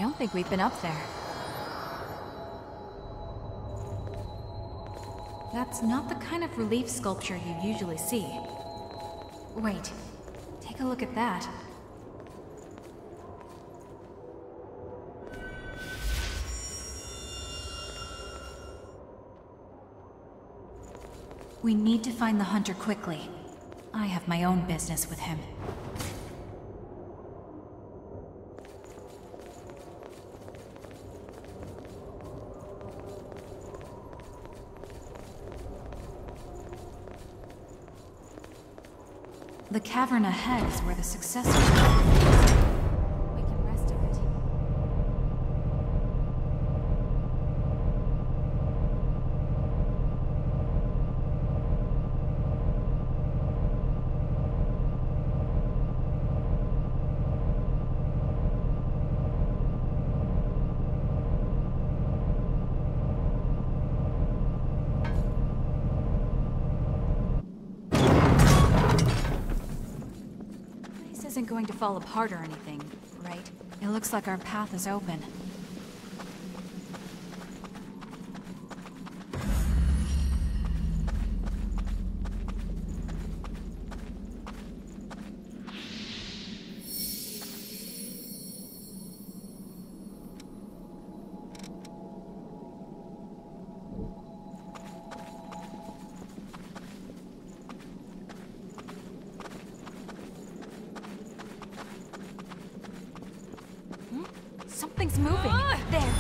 don't think we've been up there. That's not the kind of relief sculpture you usually see. Wait, take a look at that. We need to find the hunter quickly. I have my own business with him. The cavern ahead is where the successor is. We can rest a bit. Isn't going to fall apart or anything, right? It looks like our path is open. Something's moving. There.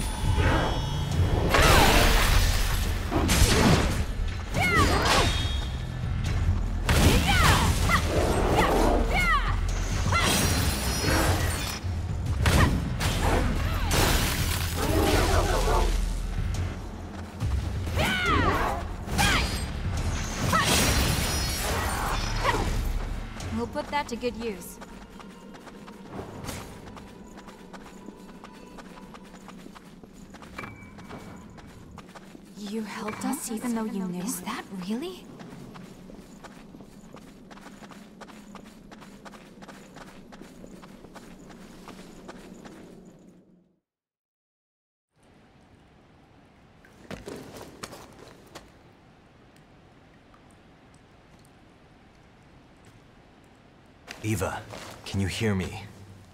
We'll put that to good use. You helped us even though you knew? Is that really? Eva, can you hear me?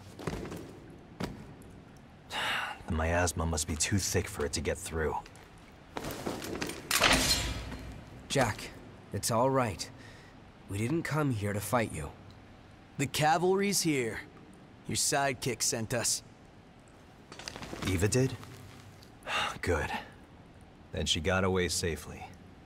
The miasma must be too thick for it to get through. Jack, it's all right. We didn't come here to fight you. The cavalry's here. Your sidekick sent us. Eva did? Good. Then she got away safely.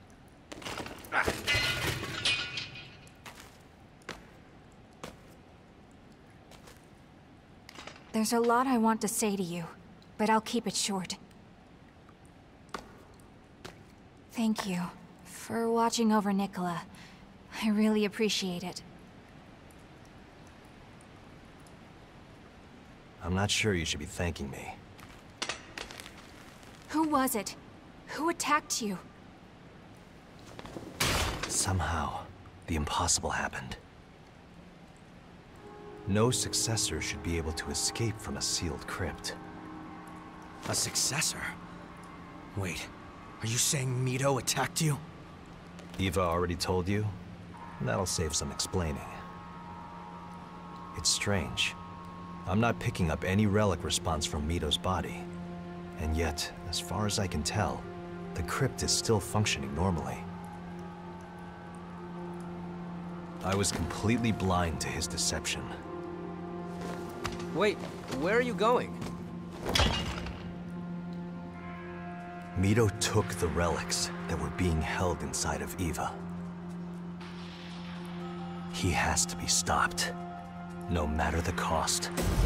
There's a lot I want to say to you, but I'll keep it short. Thank you for watching over Nicola. I really appreciate it. I'm not sure you should be thanking me. Who was it? Who attacked you? Somehow, the impossible happened. No successor should be able to escape from a sealed crypt. A successor? Wait, are you saying Mito attacked you? Eva already told you? That'll save some explaining. It's strange. I'm not picking up any relic response from Mito's body. And yet, as far as I can tell, the crypt is still functioning normally. I was completely blind to his deception. Wait, where are you going? Mito took the relics that were being held inside of Eva. He has to be stopped, no matter the cost.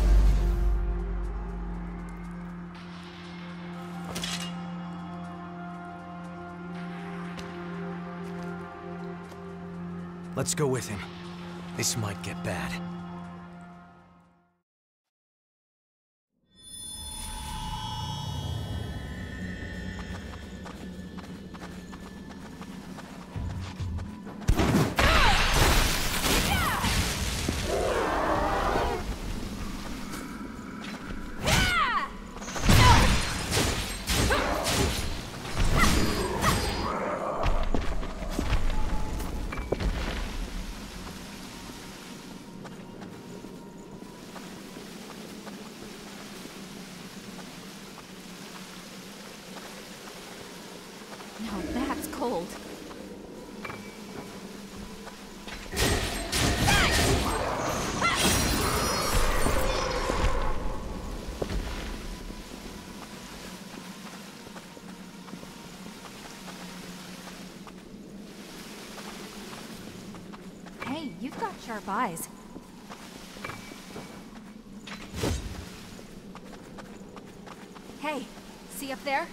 Let's go with him. This might get bad. cold. Hey, you've got sharp eyes. Hey, see up there?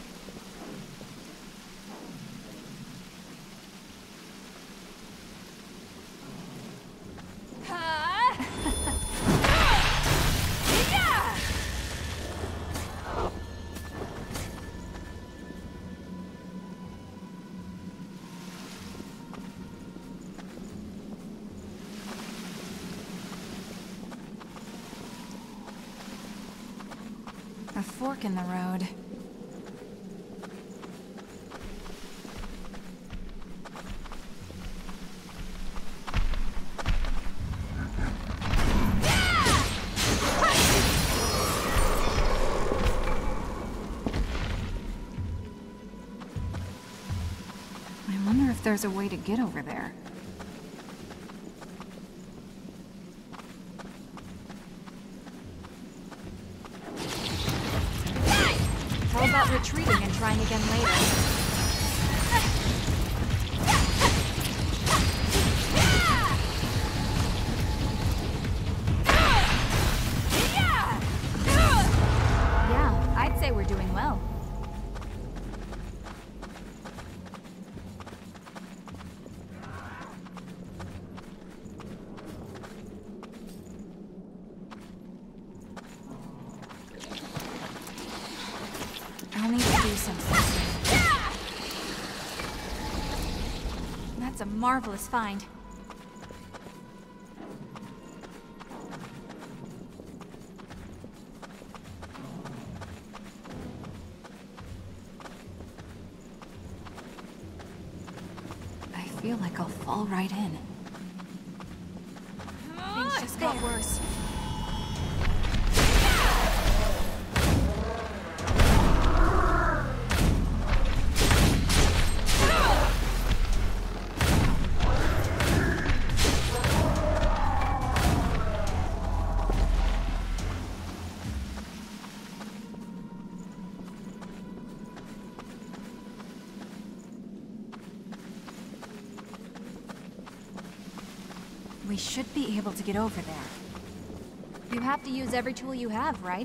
A fork in the road. I wonder if there's a way to get over there. How about retreating and trying again later? Yeah, I'd say we're doing well. I'll need to do something. That's a marvelous find. I feel like I'll fall right in. Things just got worse. We should be able to get over there. You have to use every tool you have, right?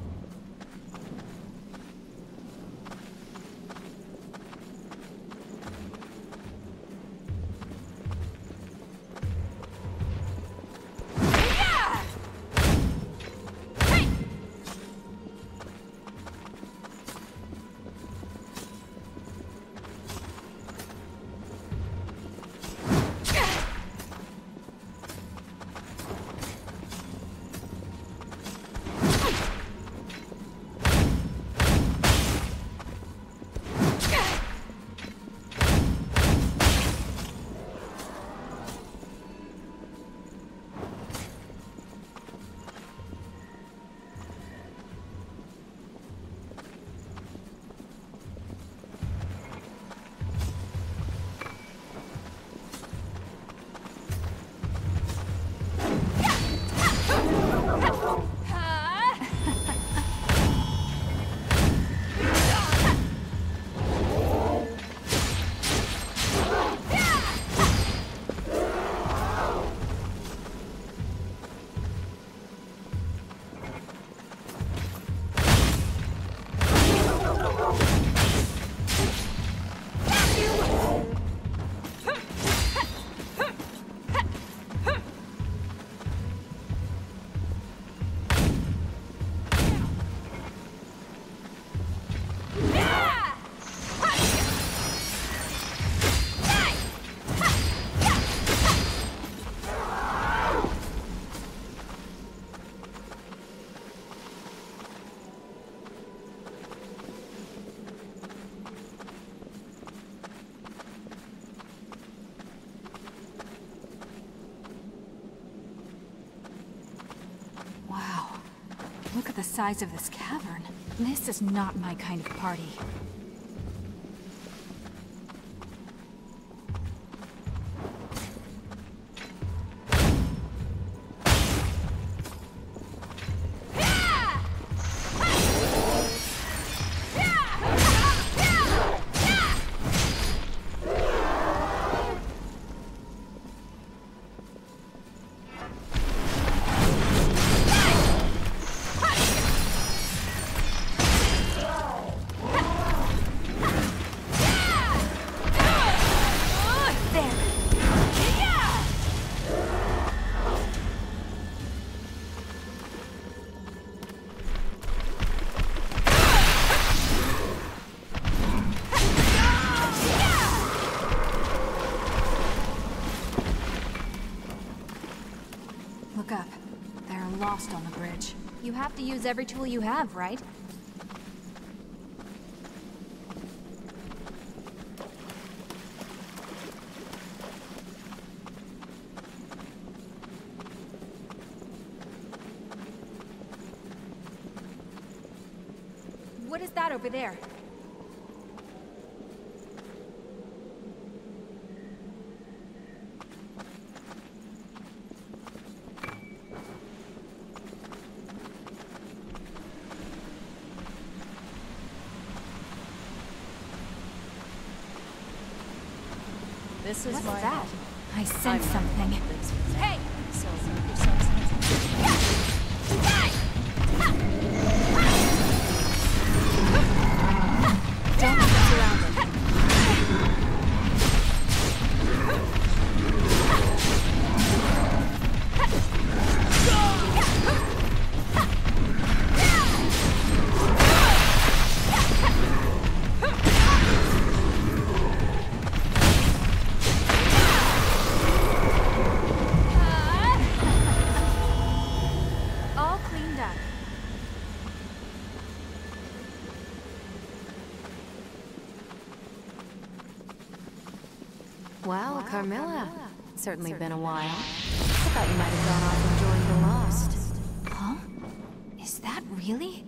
Look at the size of this cavern. This is not my kind of party. You have to use every tool you have, right? What is that over there? This is What's my that? home. I sense something. Hey! So make yourselves Don't get surrounded. All cleaned up. Well, Carmilla. Certainly been a while. I thought you might have gone off and joined the Lost. Huh? Is that really?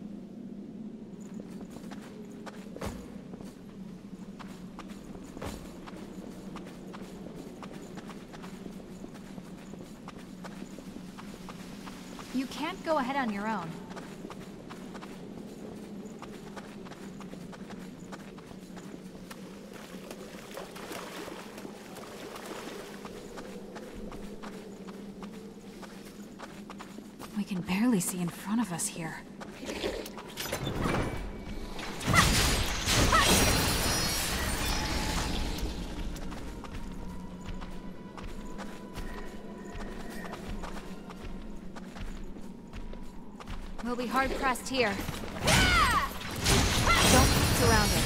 You can't go ahead on your own. We can barely see in front of us here. We'll be hard-pressed here. Don't get surrounded.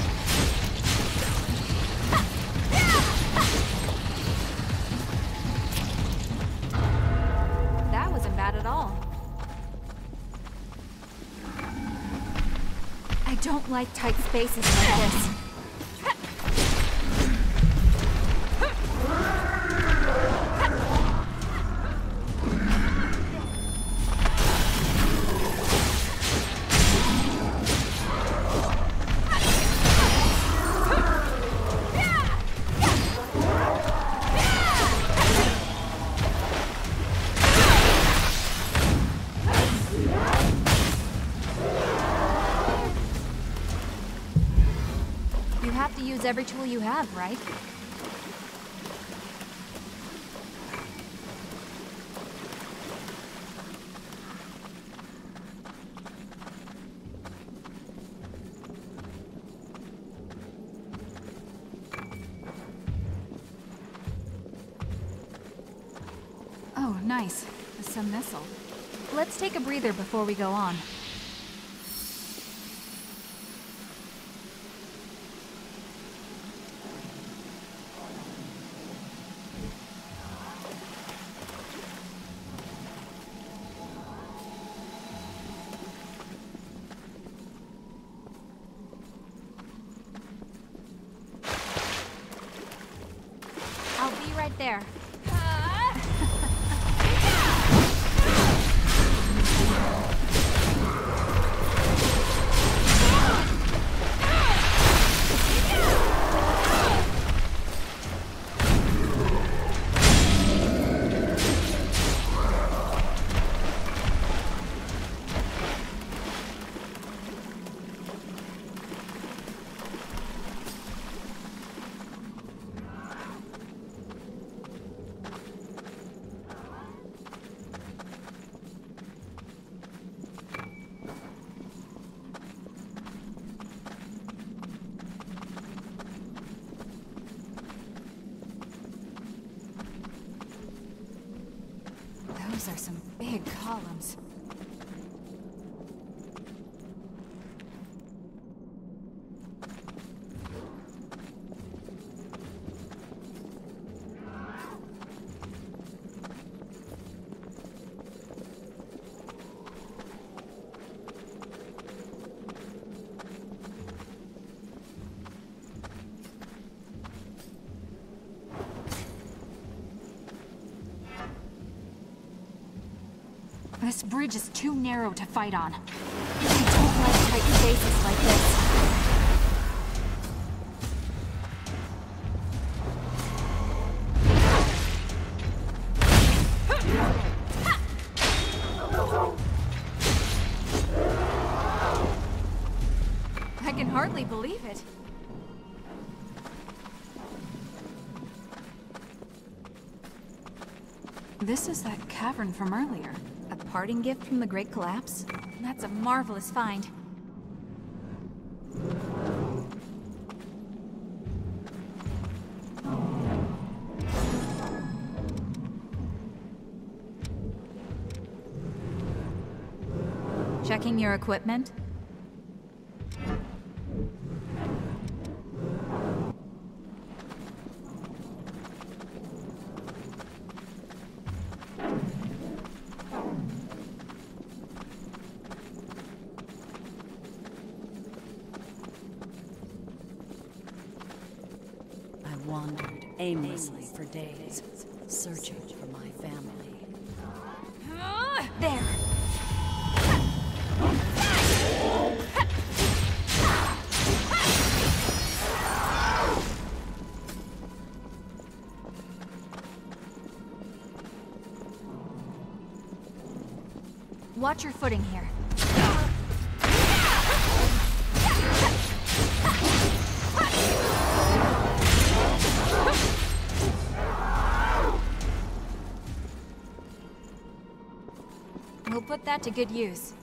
That wasn't bad at all. I don't like tight spaces like this. You have to use every tool you have, right? Oh, nice. Some missile. Let's take a breather before we go on. I'll be right there. Those are some big columns. This bridge is too narrow to fight on. I don't like Titan bases like this. I can hardly believe it. This is that cavern from earlier. A parting gift from the Great Collapse? That's a marvelous find. Checking your equipment? I wandered aimlessly for days, searching for my family. There! Watch your footing here. We'll put that to good use.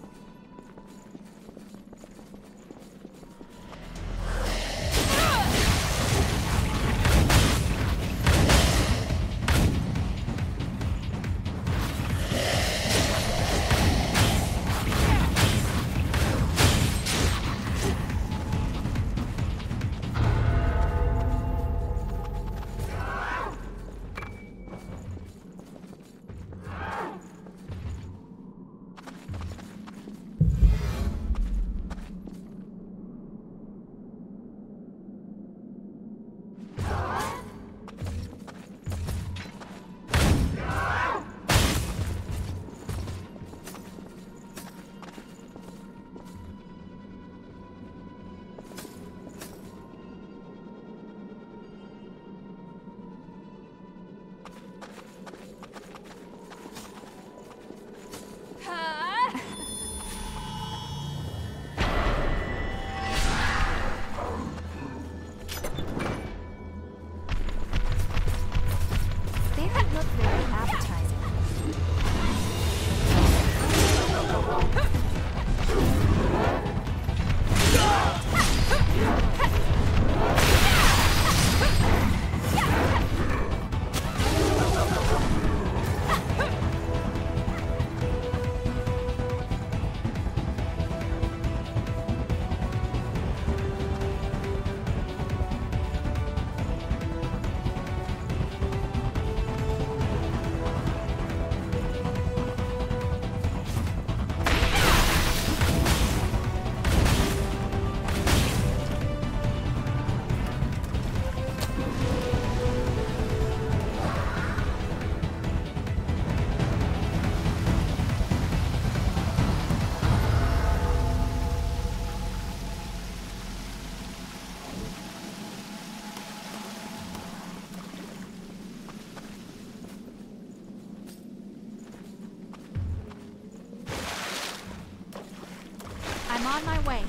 I'm on my way.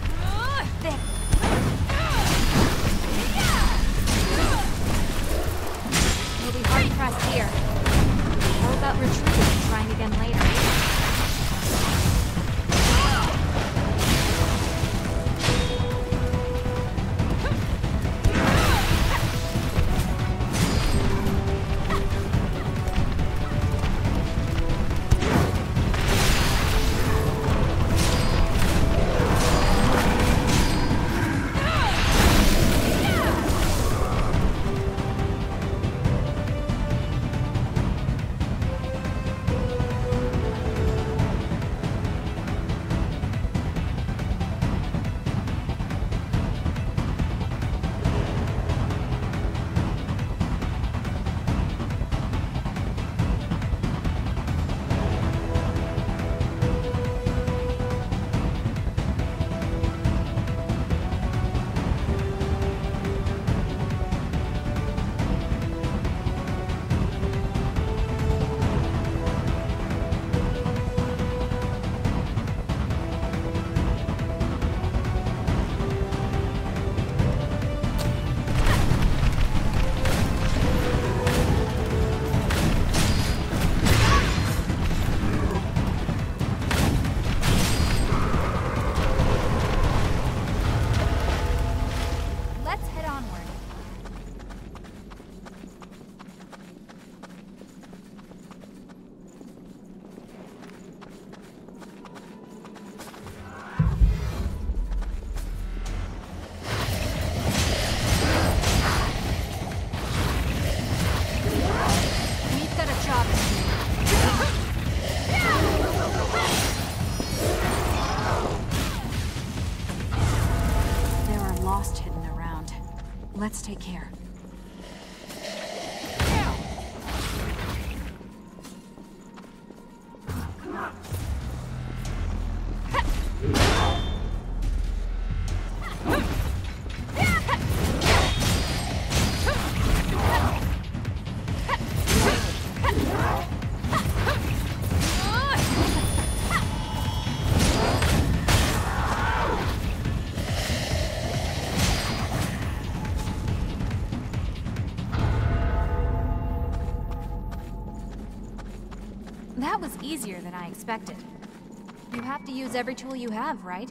There. We'll be hard pressed here. How about retreating and trying again later? Let's take care. That was easier than I expected. You have to use every tool you have, right?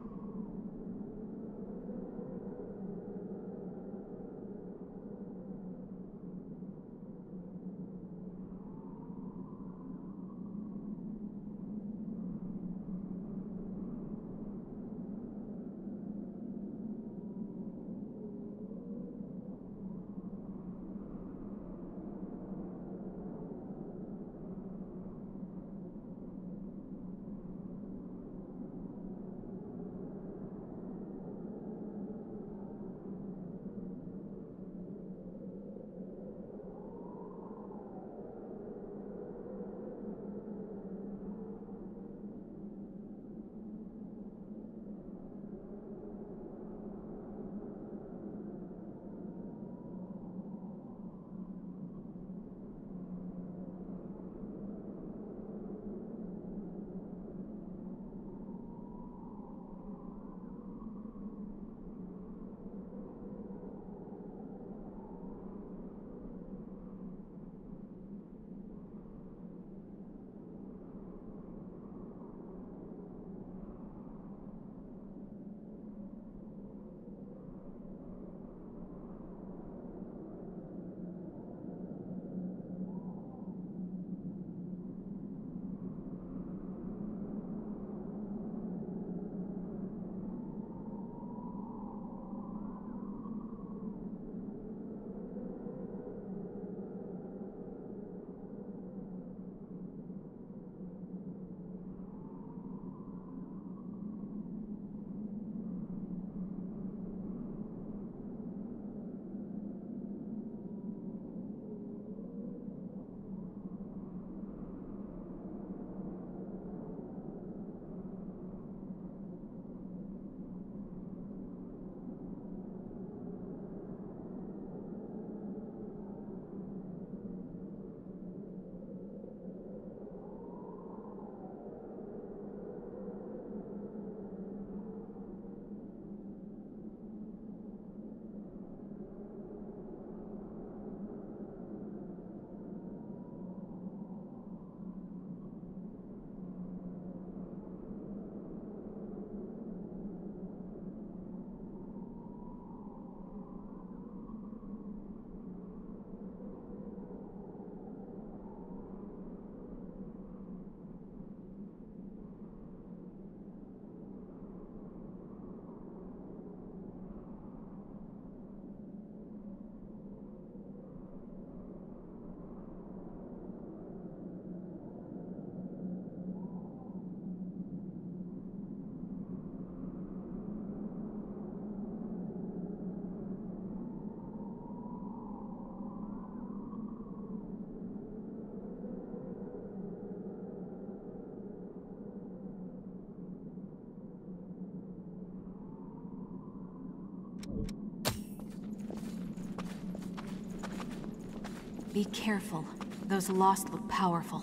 Be careful. Those lost look powerful.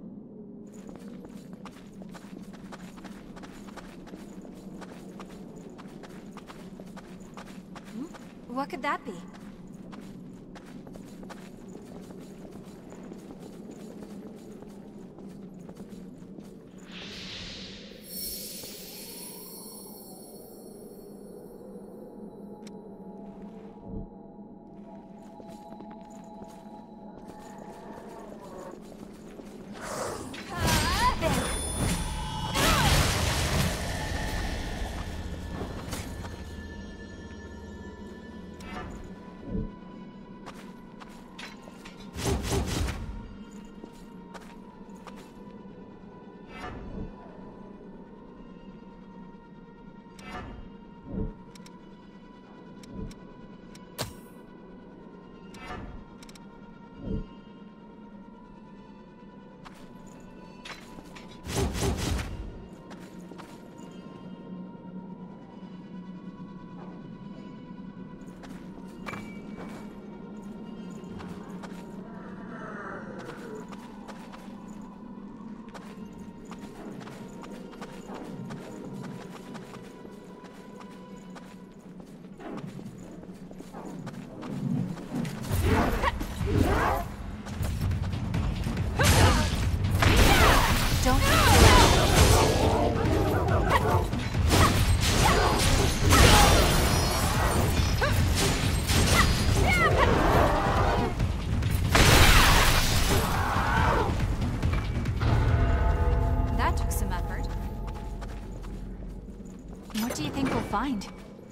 What could that be? What do you think we'll find?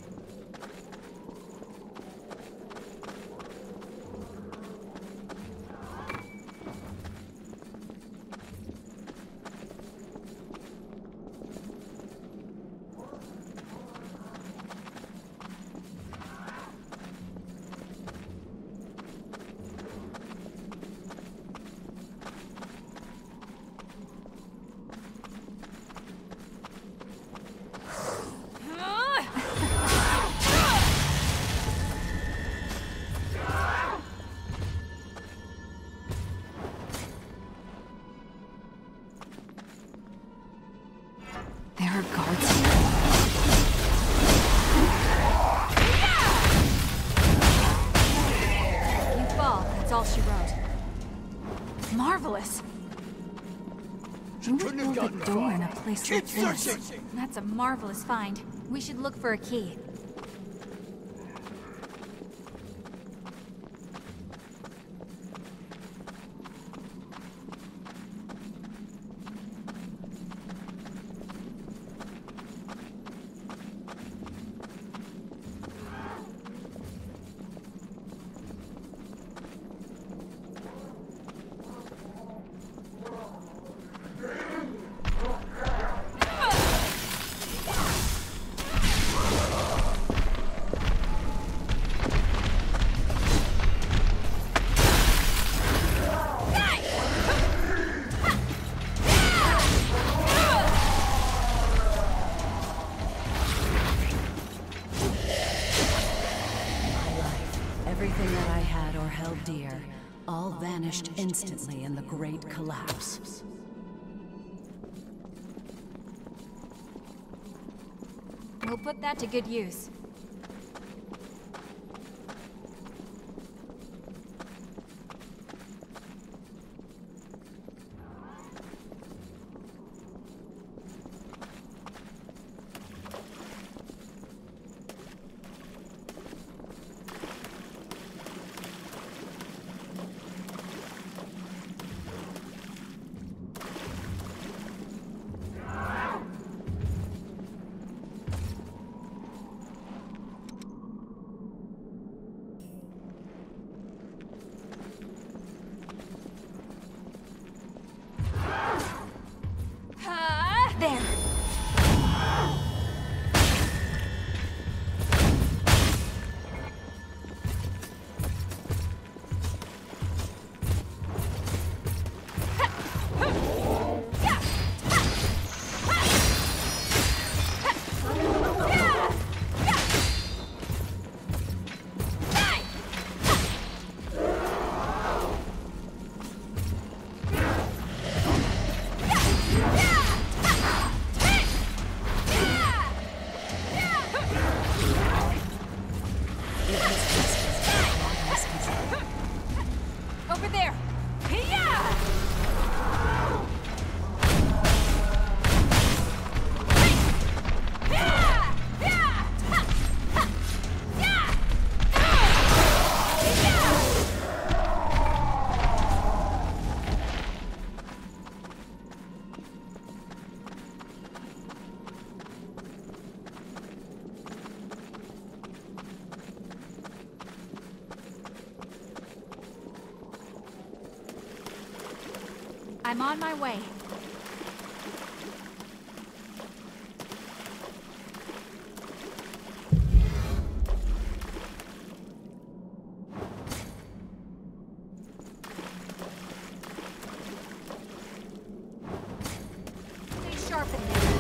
There are guards here. You fall, that's all she wrote. Marvelous! Who would build a door in a place like this? That's a marvelous find. We should look for a key. Everything that I had or held dear, all vanished instantly in the Great Collapse. We'll put that to good use. There! Over there! I'm on my way. Stay sharp in there.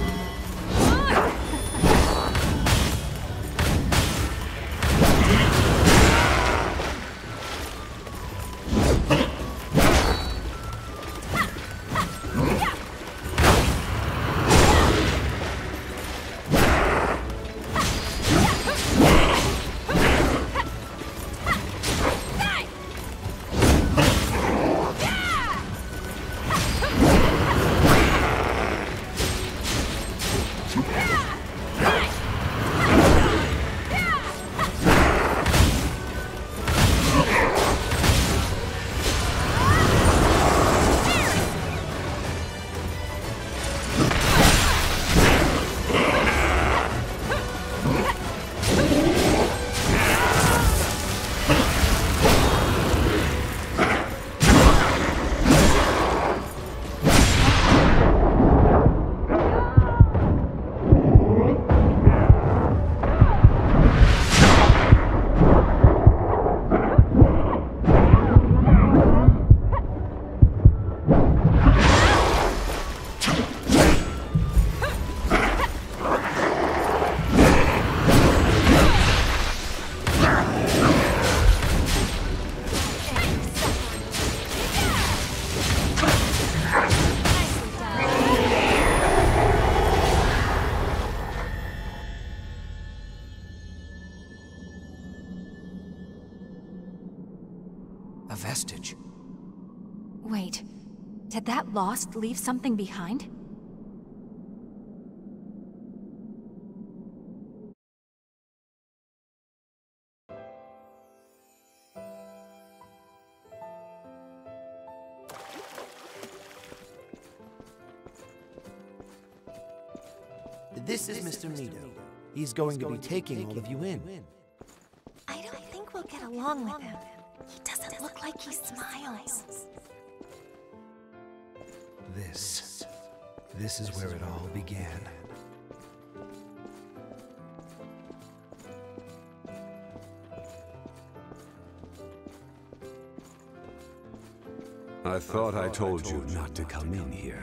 vestige. Wait, did that lost leave something behind? This is Mr. Mito. He's going to be taking all of you in. I don't think we'll get along with him. He doesn't look like he smiles. This is where it all began. I thought I told you not to come in here.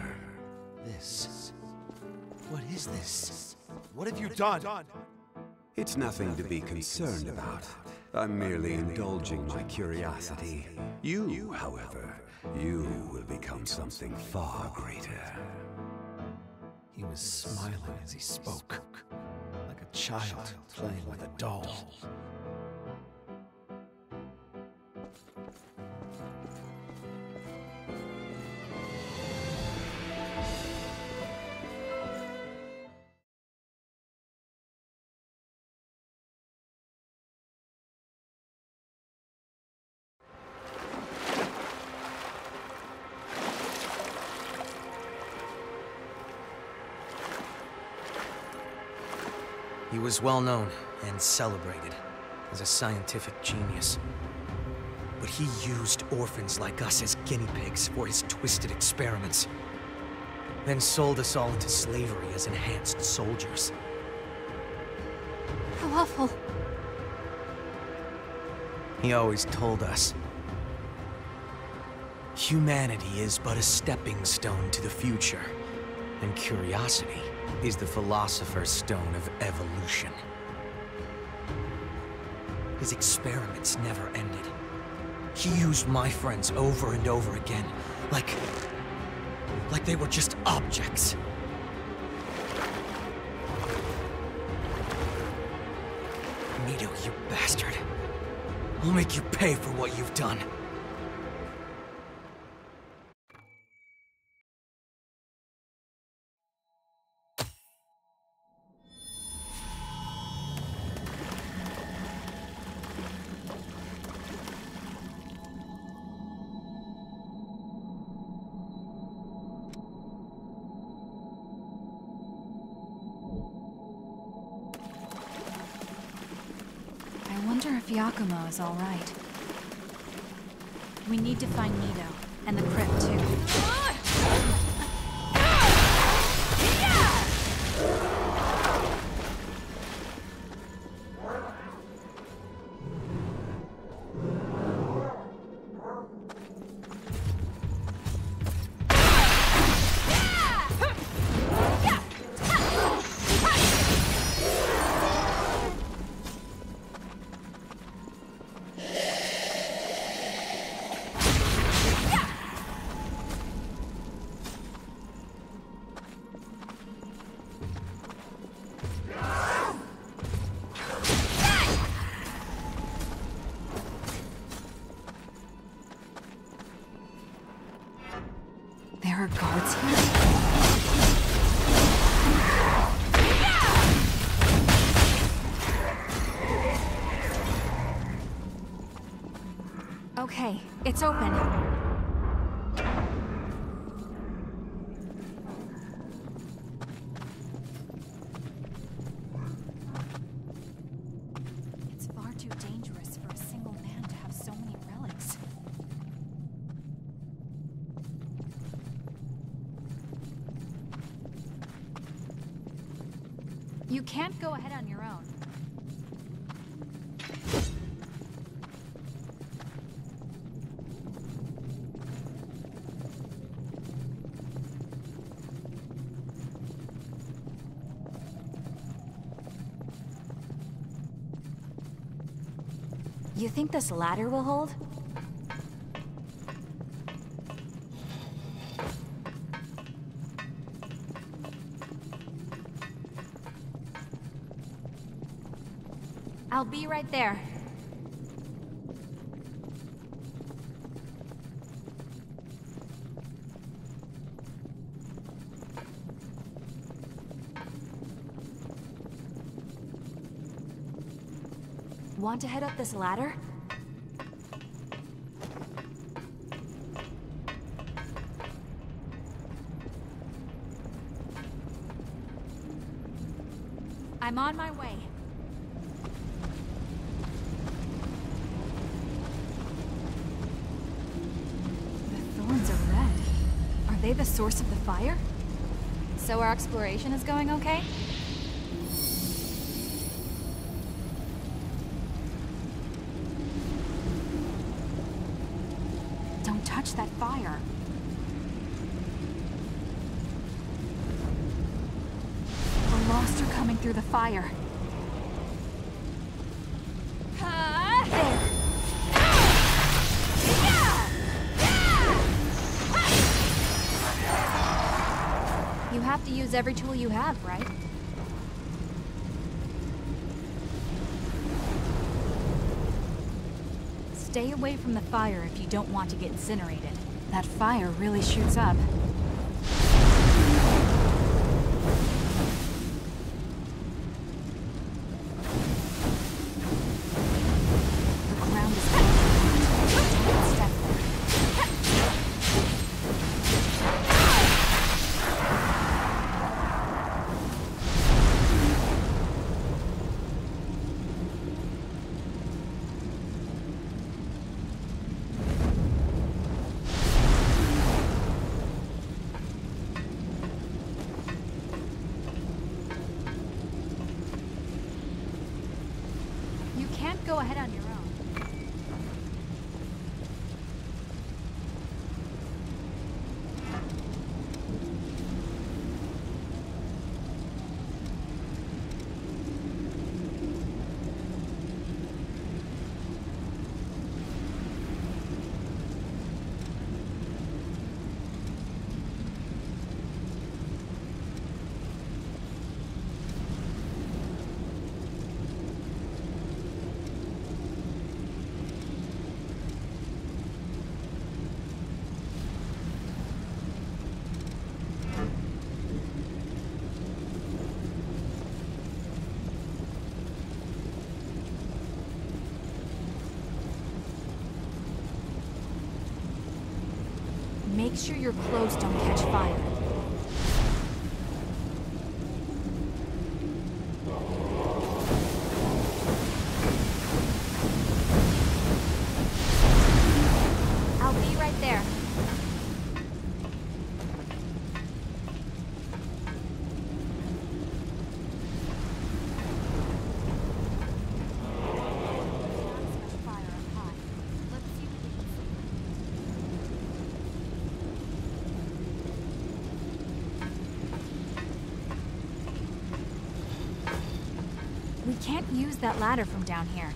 What is this? What have you done? It's nothing to be concerned about. I'm merely indulging my curiosity. You, however, you will become something far greater. He was smiling as he spoke, like a child playing with a doll. He was well known and celebrated as a scientific genius. But he used orphans like us as guinea pigs for his twisted experiments. Then sold us all into slavery as enhanced soldiers. How awful. He always told us, humanity is but a stepping stone to the future, and curiosity is the philosopher's stone of evolution. His experiments never ended. He used my friends over and over again, like they were just objects. Mito, you bastard. I'll make you pay for what you've done. I wonder if Yakumo is all right. We need to find Mito, and the crypt too. There are guards here? Okay, it's open. It's far too dangerous for a single man to have so many relics. You can't go ahead on your own. You think this ladder will hold? I'll be right there. Want to head up this ladder? I'm on my way. The thorns are red. Are they the source of the fire? So our exploration is going okay? Don't touch that fire. The Lost are coming through the fire. There. You have to use every tool you have, right? Stay away from the fire if you don't want to get incinerated. That fire really shoots up. The ground is cold. Don't step there. You can't go ahead on your own. Make sure your clothes don't catch fire. I'll be right there. Fire up high. Let's see what we can see. We can't use that ladder from down here.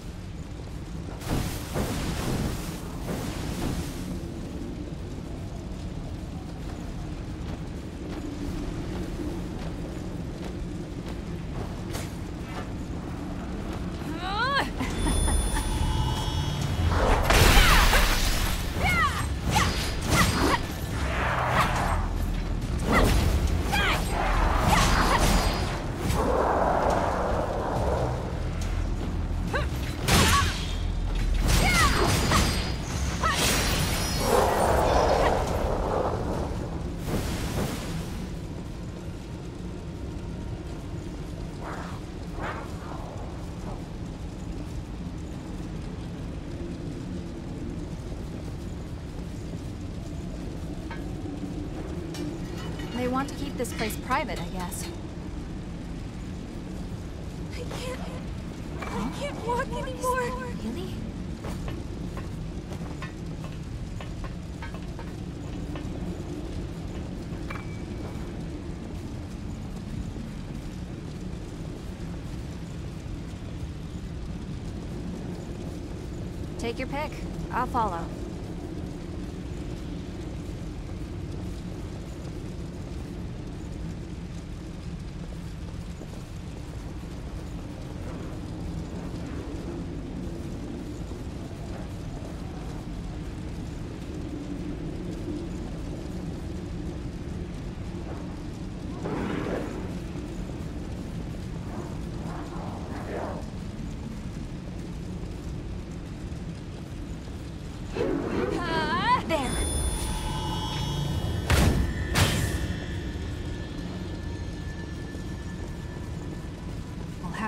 They want to keep this place private, I guess. I can't walk anymore. Really? Take your pick. I'll follow.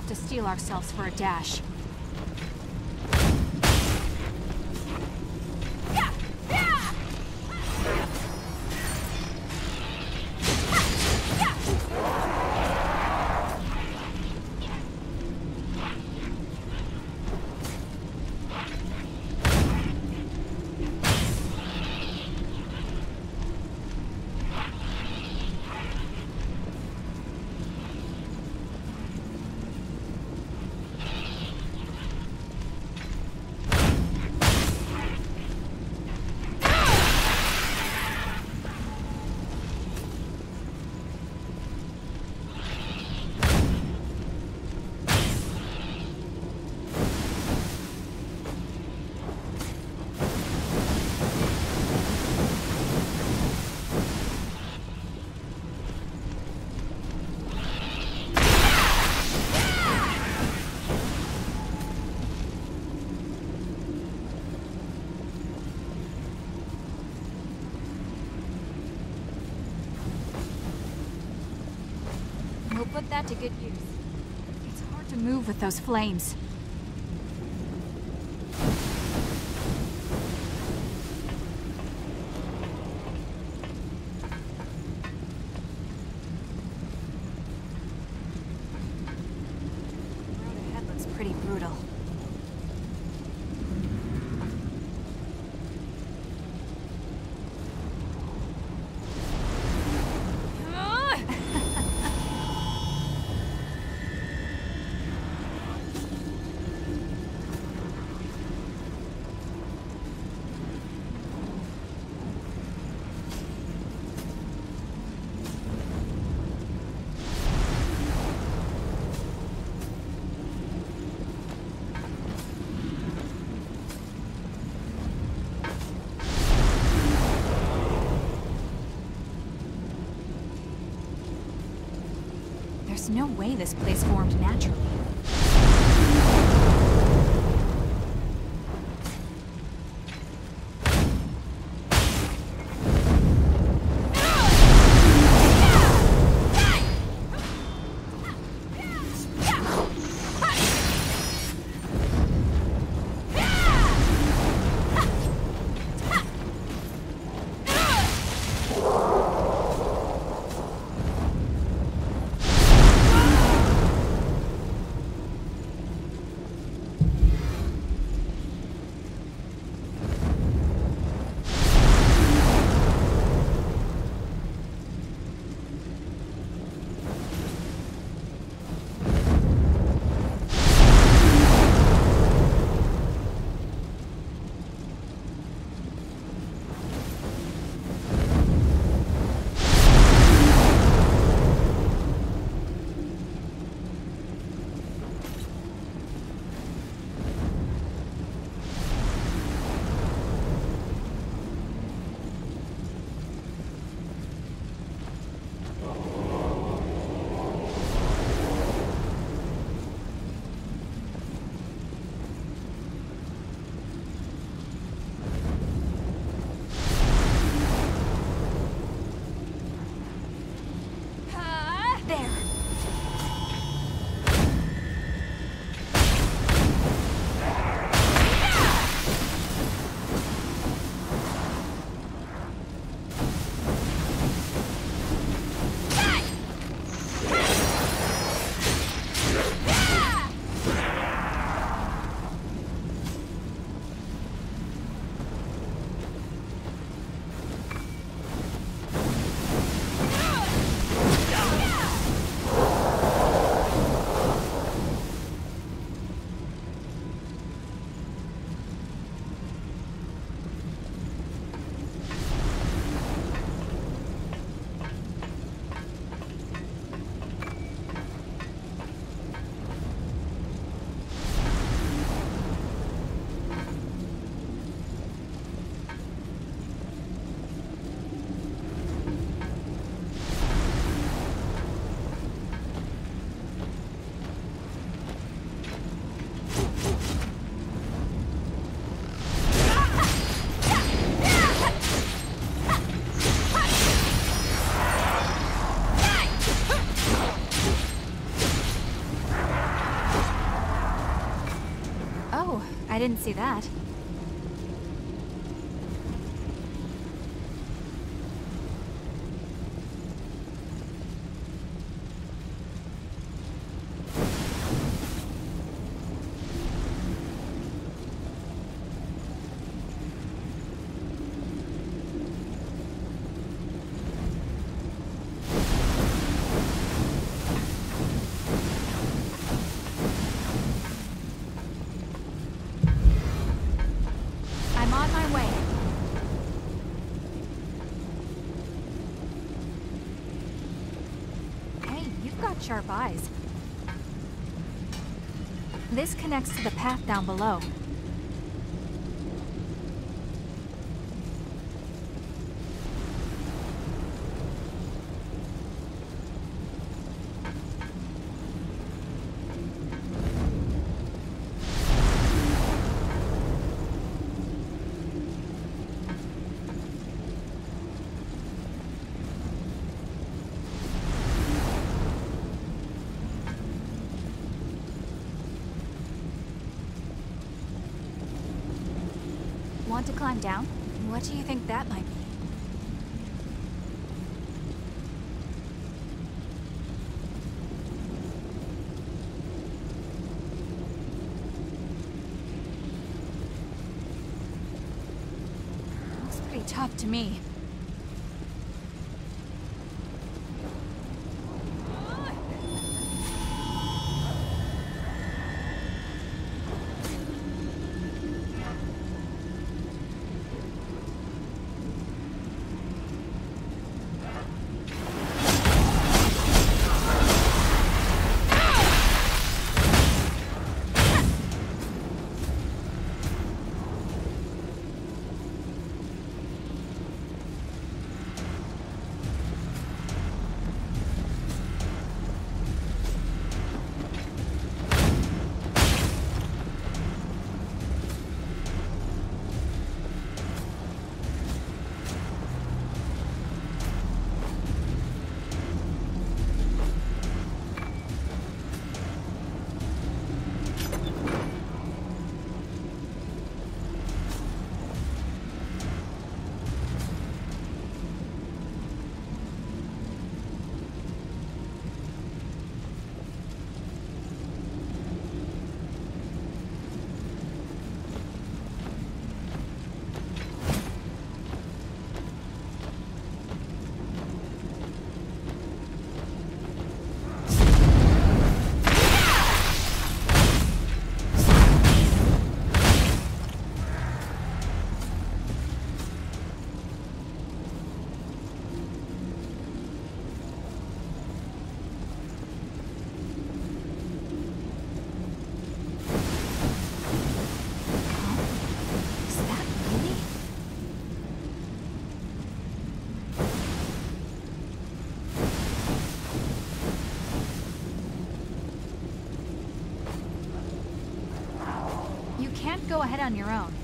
have to steel ourselves for a dash. We'll put that to good use. It's hard to move with those flames. The road ahead looks pretty brutal. There's no way this place formed naturally. I didn't see that. Sharp eyes. This connects to the path down below. Want to climb down? What do you think that might be? Looks pretty tough to me. Go ahead on your own.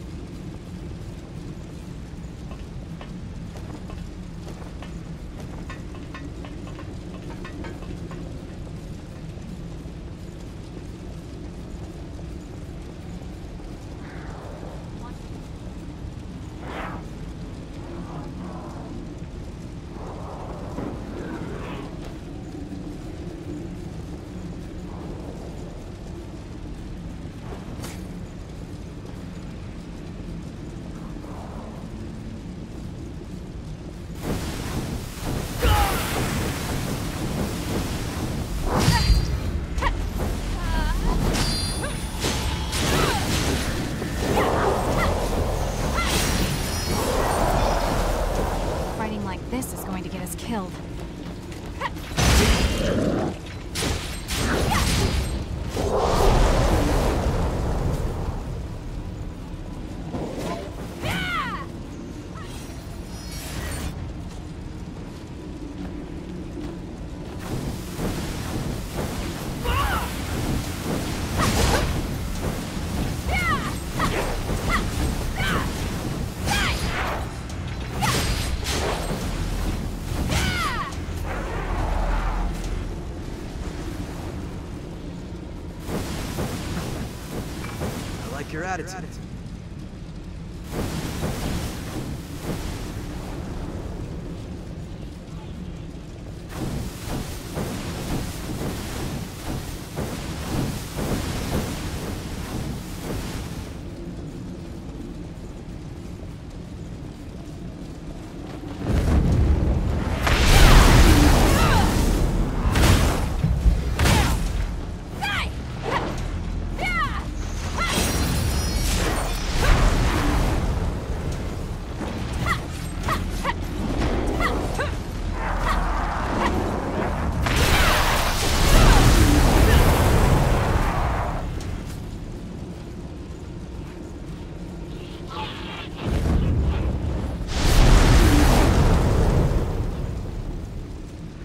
like your attitude.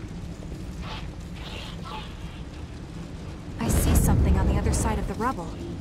I see something on the other side of the rubble.